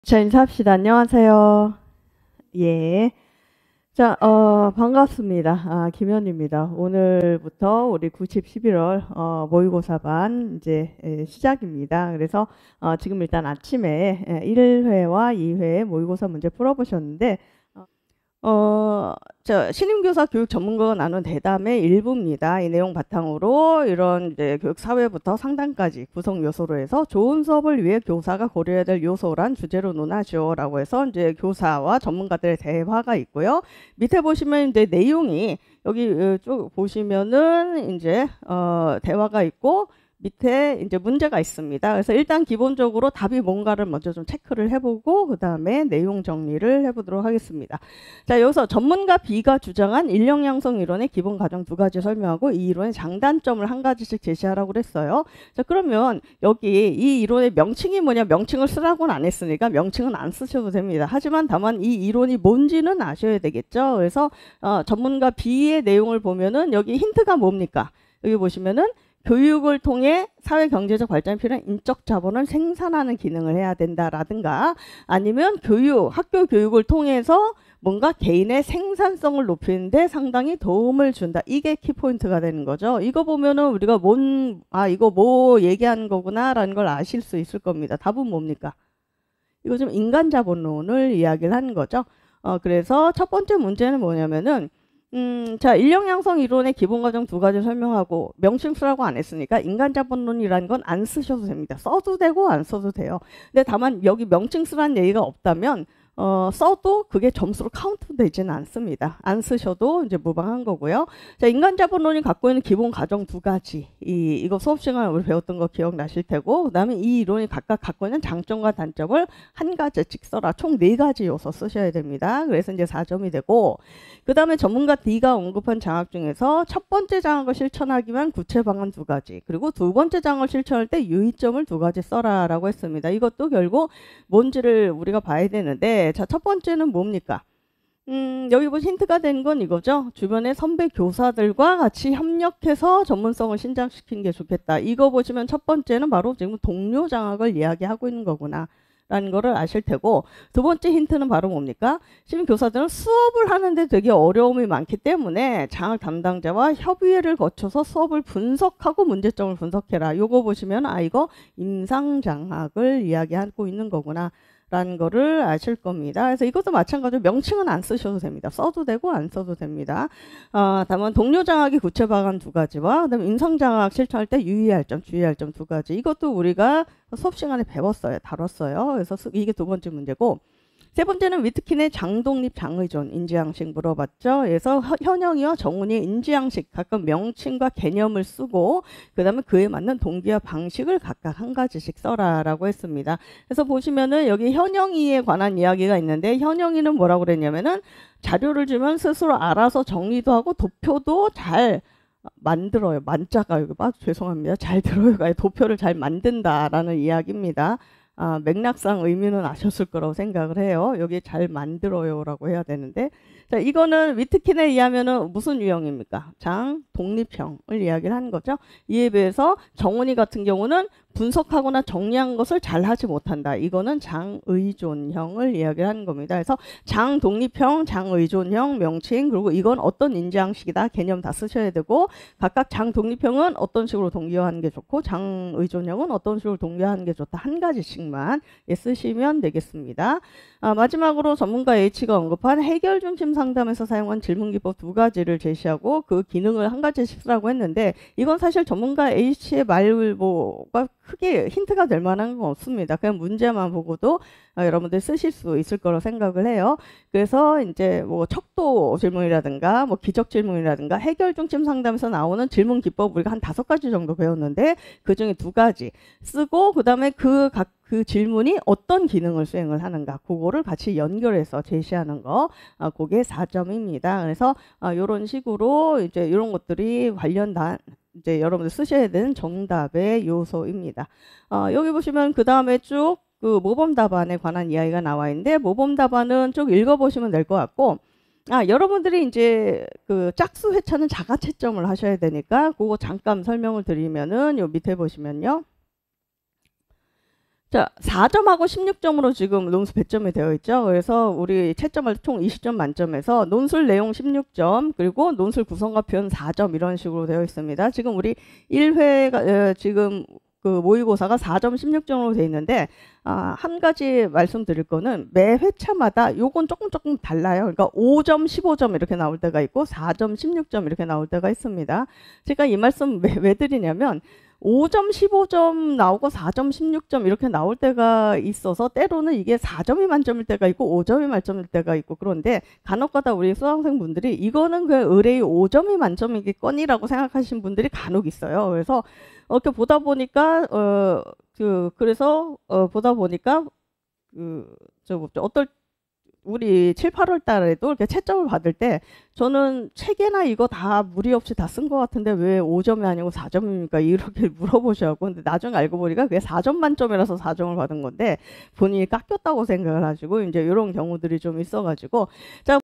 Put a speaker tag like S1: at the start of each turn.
S1: 자, 인사합시다. 안녕하세요. 예. 자, 반갑습니다. 김현입니다. 오늘부터 우리 90, 11월 모의고사 반 이제 시작입니다. 그래서 지금 일단 아침에 1회와 2회 모의고사 문제 풀어보셨는데, 신임교사 교육 전문가가 나눈 대담의 일부입니다. 이 내용 바탕으로 이런 이제 교육 사회부터 상담까지 구성 요소로 해서 좋은 수업을 위해 교사가 고려해야 될 요소란 주제로 논하죠라고 해서 이제 교사와 전문가들의 대화가 있고요. 밑에 보시면 이제 내용이 여기 쭉 보시면은 이제 대화가 있고 밑에 이제 문제가 있습니다. 그래서 일단 기본적으로 답이 뭔가를 먼저 좀 체크를 해보고 그 다음에 내용 정리를 해보도록 하겠습니다. 자, 여기서 전문가 B가 주장한 인력 양성 이론의 기본 과정 2가지 설명하고 이 이론의 장단점을 1가지씩 제시하라고 그랬어요. 자, 그러면 여기 이 이론의 명칭이 뭐냐, 명칭을 쓰라고는 안 했으니까 명칭은 안 쓰셔도 됩니다. 하지만 다만 이 이론이 뭔지는 아셔야 되겠죠. 그래서 전문가 B의 내용을 보면은 여기 힌트가 뭡니까? 여기 보시면은 교육을 통해 사회 경제적 발전에 필요한 인적 자본을 생산하는 기능을 해야 된다라든가 아니면 학교 교육을 통해서 뭔가 개인의 생산성을 높이는데 상당히 도움을 준다. 이게 키포인트가 되는 거죠. 이거 보면은 우리가 이거 뭐 얘기하는 거구나라는 걸 아실 수 있을 겁니다. 답은 뭡니까? 이거 좀 인간 자본론을 이야기를 하는 거죠. 그래서 첫 번째 문제는 뭐냐면은 자, 인력 양성 이론의 기본 과정 2가지 설명하고 명칭 쓰라고 안 했으니까 인간 자본론이라는 건 안 쓰셔도 됩니다. 써도 되고 안 써도 돼요. 근데 다만 여기 명칭 쓰라는 얘기가 없다면 써도 그게 점수로 카운트 되지는 않습니다. 안 쓰셔도 이제 무방한 거고요. 자, 인간 자본론이 갖고 있는 기본 과정 2가지. 이거 수업 시간에 우리 배웠던 거 기억나실 테고, 그 다음에 이 이론이 각각 갖고 있는 장점과 단점을 1가지씩 써라. 총 4가지 요소 쓰셔야 됩니다. 그래서 이제 4점이 되고, 그 다음에 전문가 D가 언급한 장학 중에서 첫 번째 장학을 실천하기 위한 구체 방안 2가지, 그리고 두 번째 장학을 실천할 때 유의점을 2가지 써라라고 했습니다. 이것도 결국 뭔지를 우리가 봐야 되는데, 자, 첫 번째는 뭡니까? 여기 보시면 힌트가 된 건 이거죠. 주변의 선배 교사들과 같이 협력해서 전문성을 신장시키는 게 좋겠다. 이거 보시면 첫 번째는 바로 지금 동료 장학을 이야기하고 있는 거구나 라는 거를 아실 테고, 두 번째 힌트는 바로 뭡니까? 지금 교사들은 수업을 하는데 되게 어려움이 많기 때문에 장학 담당자와 협의회를 거쳐서 수업을 분석하고 문제점을 분석해라. 요거 보시면 이거 임상장학을 이야기하고 있는 거구나 라는 거를 아실 겁니다. 그래서 이것도 마찬가지로 명칭은 안 쓰셔도 됩니다. 써도 되고 안 써도 됩니다. 다만 동료 장학의 구체 방안 2가지와 그다음에 임상 장학 실천할 때 유의할 점, 주의할 점 2가지. 이것도 우리가 수업 시간에 배웠어요. 다뤘어요. 그래서 이게 두 번째 문제고, 세 번째는 위트킨의 장독립 장의존 인지양식 물어봤죠. 그래서 현영이와 정훈이의 인지양식 각각 명칭과 개념을 쓰고 그 다음에 그에 맞는 동기와 방식을 각각 1가지씩 써라라고 했습니다. 그래서 보시면은 여기 현영이에 관한 이야기가 있는데, 현영이는 뭐라고 그랬냐면은 자료를 주면 스스로 알아서 정리도 하고 도표도 잘 만들어요. 만자가 여기 죄송합니다. 잘 들어요. 도표를 잘 만든다라는 이야기입니다. 맥락상 의미는 아셨을 거라고 생각을 해요. 여기 잘 만들어요라고 해야 되는데, 자, 이거는 위트킨에 의하면은 무슨 유형입니까? 장 독립형을 이야기를 하는 거죠. 이에 비해서 정훈이 같은 경우는 분석하거나 정리한 것을 잘 하지 못한다. 이거는 장의존형을 이야기를 하는 겁니다. 그래서 장독립형, 장의존형 명칭, 그리고 이건 어떤 인지양식이다. 개념 다 쓰셔야 되고, 각각 장독립형은 어떤 식으로 동기화하는 게 좋고 장의존형은 어떤 식으로 동기화하는 게 좋다. 1가지씩만 쓰시면 되겠습니다. 마지막으로 전문가 H가 언급한 해결 중심 상담에서 사용한 질문 기법 2가지를 제시하고 그 기능을 1가지씩 쓰라고 했는데, 이건 사실 전문가 H의 말보가 크게 힌트가 될 만한 건 없습니다. 그냥 문제만 보고도 여러분들 쓰실 수 있을 거라고 생각을 해요. 그래서 이제 뭐 척도 질문이라든가 뭐 기적 질문이라든가 해결 중심 상담에서 나오는 질문 기법 우리가 한 5가지 정도 배웠는데, 그 중에 2가지 쓰고 그 다음에 그 질문이 어떤 기능을 수행을 하는가, 그거를 같이 연결해서 제시하는 거, 그게 4점입니다. 그래서 이런 식으로 이제 이런 것들이 관련된 이제 여러분들 쓰셔야 되는 정답의 요소입니다. 여기 보시면 그 다음에 쭉 그 모범 답안에 관한 이야기가 나와 있는데, 모범 답안은 쭉 읽어보시면 될 것 같고, 여러분들이 이제 그 짝수 회차는 자가 채점을 하셔야 되니까 그거 잠깐 설명을 드리면은 요 밑에 보시면요. 자, 4점하고 16점으로 지금 논술 배점이 되어 있죠. 그래서 우리 채점할 때 총 20점 만점에서 논술 내용 16점, 그리고 논술 구성과 표현 4점 이런 식으로 되어 있습니다. 지금 우리 1회가 지금 그 모의고사가 4점 16점으로 되어 있는데 한 가지 말씀드릴 거는 매 회차마다 요건 조금 달라요. 그러니까 5점 15점 이렇게 나올 때가 있고 4점 16점 이렇게 나올 때가 있습니다. 제가 이 말씀 왜 드리냐면 5점 15점 나오고 4점 16점 이렇게 나올 때가 있어서 때로는 이게 4점이 만점일 때가 있고 5점이 만점일 때가 있고, 그런데 간혹가다 우리 수강생분들이 이거는 그 의뢰의 5점이 만점이겠거니라고 생각하시는 분들이 간혹 있어요. 그래서 이렇게 보다 보니까 그래서 보다 보니까 어떨 우리 7, 8월 달에도 이렇게 채점을 받을 때 저는 책에나 이거 다 무리 없이 다 쓴 것 같은데 왜 5점이 아니고 4점입니까? 이렇게 물어보셔갖고, 근데 나중에 알고 보니까 그게 4점 만점이라서 4점을 받은 건데 본인이 깎였다고 생각을 하시고 이제 이런 경우들이 좀 있어가지고, 자,